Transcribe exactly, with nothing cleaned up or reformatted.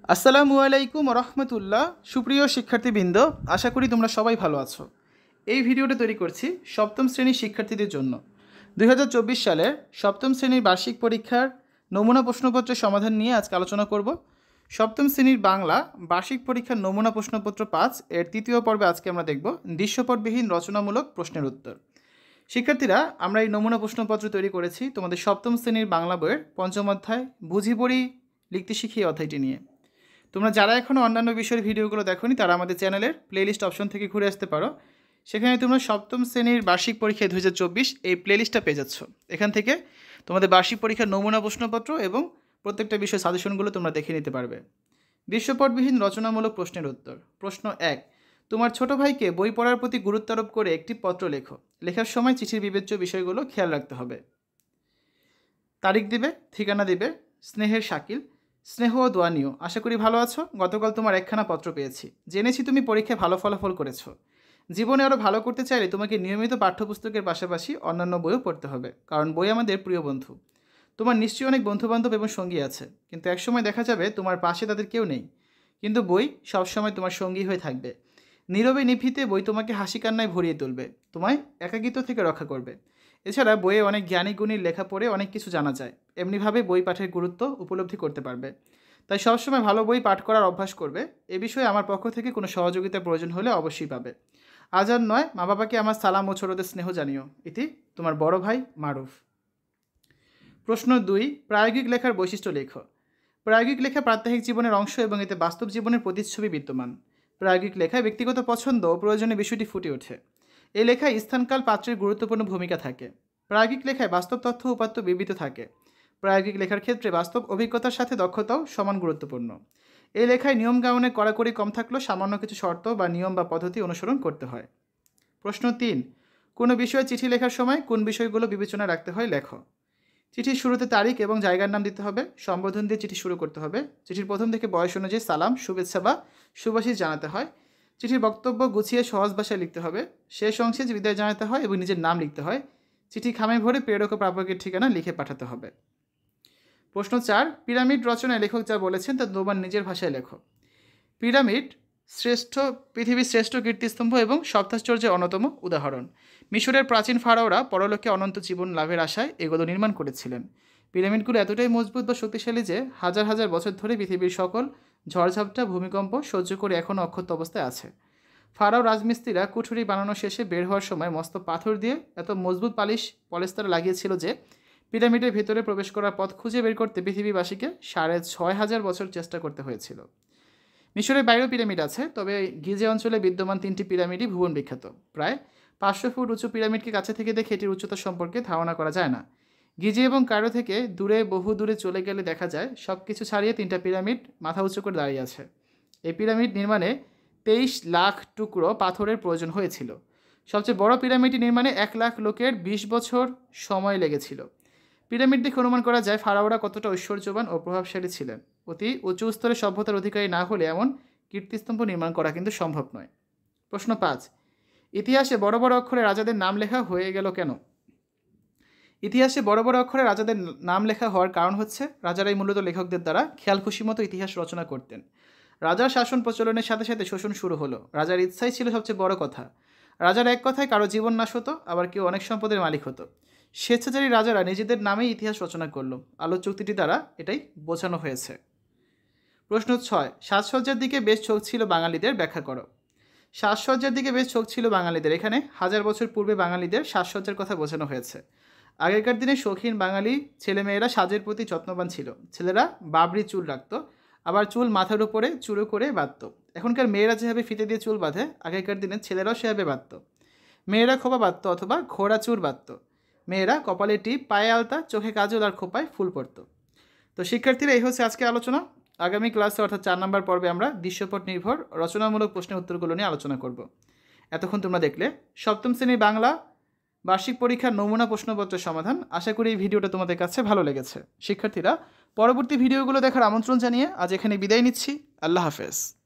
আসসালামু আলাইকুম রহমতুল্লাহ। সুপ্রিয় শিক্ষার্থীবৃন্দ, আশা করি তোমরা সবাই ভালো আছো। এই ভিডিওটা তৈরি করছি সপ্তম শ্রেণীর শিক্ষার্থীদের জন্য। দুই হাজার চব্বিশ সালের সপ্তম শ্রেণীর বার্ষিক পরীক্ষার নমুনা প্রশ্নপত্রের সমাধান নিয়ে আজকে আলোচনা করব। সপ্তম শ্রেণীর বাংলা বার্ষিক পরীক্ষার নমুনা প্রশ্নপত্র পাঁচ এর তৃতীয় পর্বে আজকে আমরা দেখব দৃশ্যপটবিহীন রচনামূলক প্রশ্নের উত্তর। শিক্ষার্থীরা, আমরা এই নমুনা প্রশ্নপত্র তৈরি করেছি তোমাদের সপ্তম শ্রেণীর বাংলা বইয়ের পঞ্চম অধ্যায় বুঝি পড়ি লিখতে শিখি অধ্যায়টি নিয়ে। তোমরা যারা এখনও অন্যান্য বিষয়ের ভিডিওগুলো দেখোনি তারা আমাদের চ্যানেলের প্লেলিস্ট অপশন থেকে ঘুরে আসতে পারো। সেখানে তোমরা সপ্তম শ্রেণীর বার্ষিক পরীক্ষায় দু হাজার চব্বিশ এই প্লেলিস্টটা পেয়ে যাচ্ছ। এখান থেকে তোমাদের বার্ষিক পরীক্ষার নমুনা প্রশ্নপত্র এবং প্রত্যেকটা বিষয় সাজেশনগুলো তোমরা দেখে নিতে পারবে। দৃশ্যপটবিহীন রচনামূলক প্রশ্নের উত্তর। প্রশ্ন এক, তোমার ছোট ভাইকে বই পড়ার প্রতি গুরুত্ব আরোপ করে একটি পত্র লেখো। লেখার সময় চিঠির বিবেচ্য বিষয়গুলো খেয়াল রাখতে হবে। তারিখ দিবে, ঠিকানা দিবে। স্নেহের শাকিল, স্নেহ ও দোয়া নিও। আশা করি ভালো আছো। গতকাল তোমার একখানা পত্র পেয়েছি, জেনেছি তুমি পরীক্ষায় ভালো ফলাফল করেছো। জীবনে আরও ভালো করতে চাইলে তোমাকে নিয়মিত পাঠ্যপুস্তকের পাশাপাশি অন্যান্য বইও পড়তে হবে, কারণ বই আমাদের প্রিয় বন্ধু। তোমার নিশ্চয়ই অনেক বন্ধুবান্ধব এবং সঙ্গী আছে, কিন্তু একসময় দেখা যাবে তোমার পাশে তাদের কেউ নেই, কিন্তু বই সবসময় তোমার সঙ্গী হয়ে থাকবে। নীরবে নিভৃতে বই তোমাকে হাসি কান্নায় ভরিয়ে তুলবে, তোমায় একাকিত্ব থেকে রক্ষা করবে। এছাড়া বইয়ে অনেক জ্ঞানী গুণীর লেখা পড়ে অনেক কিছু জানা যায়, এমনিভাবে বই পাঠের গুরুত্ব উপলব্ধি করতে পারবে। তাই সবসময় ভালো বই পাঠ করার অভ্যাস করবে। এ বিষয়ে আমার পক্ষ থেকে কোনো সহযোগিতার প্রয়োজন হলে অবশ্যই পাবে। আজ আর নয়, মা বাবাকে আমার সালাম ও ছোটদের স্নেহ জানিও। ইতি তোমার বড় ভাই মারুফ। প্রশ্ন দুই, প্রায়োগিক লেখার বৈশিষ্ট্য লেখো। প্রায়োগিক লেখা প্রাত্যহিক জীবনের অংশ এবং এতে বাস্তব জীবনের প্রতিচ্ছবি বিদ্যমান। প্রায়োগিক লেখায় ব্যক্তিগত পছন্দ ও প্রয়োজনীয় বিষয়টি ফুটে ওঠে। এই লেখায় স্থানকাল পাত্রের গুরুত্বপূর্ণ ভূমিকা থাকে। প্রায়োগিক লেখায় বাস্তব তথ্য উপাত্ত বিবৃত থাকে। প্রায়োগিক লেখার ক্ষেত্রে বাস্তব অভিজ্ঞতার সাথে দক্ষতাও সমান গুরুত্বপূর্ণ। এই লেখায় নিয়মকানুনে কড়াকড়ি কম থাকলেও সামান্য কিছু শর্ত বা নিয়ম বা পদ্ধতি অনুসরণ করতে হয়। প্রশ্ন তিন, কোনো বিষয়ে চিঠি লেখার সময় কোন বিষয়গুলো বিবেচনা রাখতে হয় লেখো। চিঠির শুরুতে তারিখ এবং জায়গার নাম দিতে হবে। সম্বোধন দিয়ে চিঠি শুরু করতে হবে। চিঠির প্রথম থেকে বয়স অনুযায়ী সালাম, শুভেচ্ছা বা সুভাষিস জানাতে হয়। চিঠির বক্তব্য গুছিয়ে সহজ ভাষায় লিখতে হবে। শেষ অংশে বিদায় জানাতে হয় এবং নিজের নাম লিখতে হয়। চিঠি খামে ভরে প্রেরক ও প্রাপকের ঠিকানা লিখে পাঠাতে হবে। প্রশ্ন চার, পিরামিড রচনায় লেখক যা বলেছেন তা তোমার নিজের ভাষায় লেখো। পিরামিড শ্রেষ্ঠ পৃথিবীর শ্রেষ্ঠ কীর্তিস্তম্ভ এবং সপ্তাশ্চর্যের অন্যতম উদাহরণ। মিশরের প্রাচীন ফারাওরা পরলোকে অনন্ত জীবন লাভের আশায় এগুলো নির্মাণ করেছিলেন। পিরামিডগুলো এতটাই মজবুত বা শক্তিশালী যে হাজার হাজার বছর ধরে পৃথিবীর সকল ঝড়ঝাপটা ভূমিকম্প সহ্য করে এখনও অক্ষত অবস্থায় আছে। ফারাও রাজমিস্ত্রিরা কুঠুরি বানানো শেষে বের হওয়ার সময় মস্ত পাথর দিয়ে এত মজবুত পালিশ পলেস্তারা লাগিয়েছিল যে পিরামিডের ভেতরে প্রবেশ করার পথ খুঁজে বের করতে পৃথিবীবাসীকে সাড়ে ছয় হাজার বছর চেষ্টা করতে হয়েছিল। মিশরের বাইরেও পিরামিড আছে, তবে গিজে অঞ্চলে বিদ্যমান তিনটি পিরামিডই ভুবন বিখ্যাত। প্রায় পাঁচশো ফুট উঁচু পিরামিডকে কাছে থেকে দেখে এটির উচ্চতা সম্পর্কে ধারণা করা যায় না। গিজে এবং কায়রো থেকে দূরে বহু দূরে চলে গেলে দেখা যায় সব কিছু ছাড়িয়ে তিনটা পিরামিড মাথা উঁচু করে দাঁড়িয়ে আছে। এই পিরামিড নির্মাণে তেইশ লাখ টুকরো পাথরের প্রয়োজন হয়েছিল। সবচেয়ে বড় পিরামিডটি নির্মাণে এক লাখ লোকের বিশ বছর সময় লেগেছিল। পিরামিড দেখে অনুমান করা যায় ফারাওরা কতটা ঐশ্বর্যবান ও প্রভাবশালী ছিলেন। অতি উঁচু স্তরের সভ্যতার অধিকারী না হলে এমন কীর্তিস্তম্ভ নির্মাণ করা কিন্তু সম্ভব নয়। প্রশ্ন পাঁচ, ইতিহাসে বড় বড় অক্ষরে রাজাদের নাম লেখা হয়ে গেল কেন? ইতিহাসে বড় বড় অক্ষরে রাজাদের নাম লেখা হওয়ার কারণ হচ্ছে রাজারাই মূলত লেখকদের দ্বারা খেয়াল খুশি মতো ইতিহাস রচনা করতেন। রাজার শাসন প্রচলনের সাথে সাথে শোষণ শুরু হলো। রাজার ইচ্ছাই ছিল সবচেয়ে বড় কথা। রাজার এক কথায় কারো জীবন নাশ হতো, আবার কেউ অনেক সম্পদের মালিক হতো। স্বেচ্ছাচারী রাজারা নিজেদের নামেই ইতিহাস রচনা করল। আলো চুক্তিটি দ্বারা এটাই বোঝানো হয়েছে। প্রশ্ন ছয়, সাজসজ্জার দিকে বেশ ঝোঁক ছিল বাঙালিদের, ব্যাখ্যা করো। সাজসজ্জার দিকে বেশ ঝোঁক ছিল বাঙালিদের। এখানে হাজার বছর পূর্বে বাঙালিদের সাজসজ্জার কথা বোঝানো হয়েছে। আগেকার দিনে শৌখিন বাঙালি ছেলেমেয়েরা সাজের প্রতি যত্নবান ছিল। ছেলেরা বাবরি চুল রাখত, আবার চুল মাথার উপরে চুরো করে বাঁধত। এখনকার মেয়েরা যেভাবে ফিতে দিয়ে চুল বাঁধে, আগেকার দিনে ছেলেরাও সেভাবে বাঁধত। মেয়েরা খোপা বাঁধত অথবা ঘোড়া চুর বাঁধত। মেয়েরা কপালে টিপ, পায়ে আলতা, চোখে কাজল আর খোপায় ফুল পড়ত। তো শিক্ষার্থীরা, এই হচ্ছে আজকে আলোচনা। আগামী ক্লাসে অর্থাৎ চার নম্বর পর্বে আমরা দৃশ্যপট নির্ভর রচনামূলক প্রশ্নের উত্তরগুলো নিয়ে আলোচনা করব। এতক্ষণ তোমরা দেখলে সপ্তম শ্রেণীর বাংলা বার্ষিক পরীক্ষার নমুনা প্রশ্নপত্রের সমাধান। আশা করি এই ভিডিওটা তোমাদের কাছে ভালো লেগেছে। শিক্ষার্থীরা, পরবর্তী ভিডিওগুলো দেখার আমন্ত্রণ জানিয়ে আজ এখানে বিদায় নিচ্ছি। আল্লাহ হাফেজ।